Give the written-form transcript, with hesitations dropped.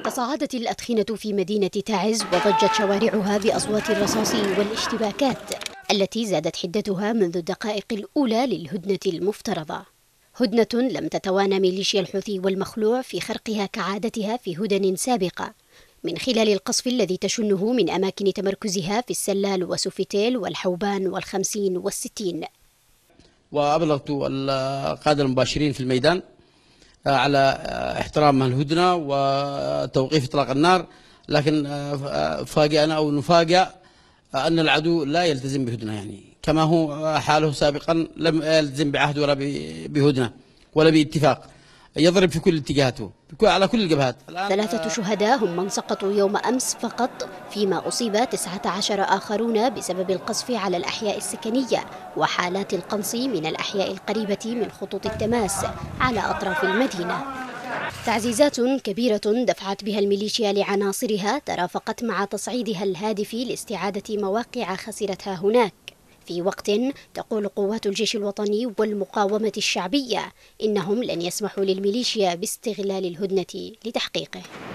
تصاعدت الأدخنة في مدينة تعز وضجت شوارعها بأصوات الرصاص والاشتباكات التي زادت حدتها منذ الدقائق الأولى للهدنة المفترضة. هدنة لم تتوانى ميليشيا الحوثي والمخلوع في خرقها كعادتها في هدن سابقة من خلال القصف الذي تشنه من أماكن تمركزها في السلال وسوفتيل والحوبان والخمسين والستين. وأبلغت القادة المباشرين في الميدان على احترام الهدنة وتوقيف إطلاق النار، لكن فاجأنا أو نفاجأ أن العدو لا يلتزم بهدنة، يعني كما هو حاله سابقا لم يلتزم بعهد ولا بهدنة ولا باتفاق، يضرب في كل اتجاهاته على كل الجبهات. 3 شهداء هم من سقطوا يوم أمس فقط، فيما أصيب 19 آخرون بسبب القصف على الأحياء السكنية وحالات القنص من الأحياء القريبة من خطوط التماس على أطراف المدينة. تعزيزات كبيرة دفعت بها الميليشيا لعناصرها ترافقت مع تصعيدها الهادف لاستعادة مواقع خسرتها هناك، في وقت تقول قوات الجيش الوطني والمقاومة الشعبية إنهم لن يسمحوا للميليشيا باستغلال الهدنة لتحقيقه.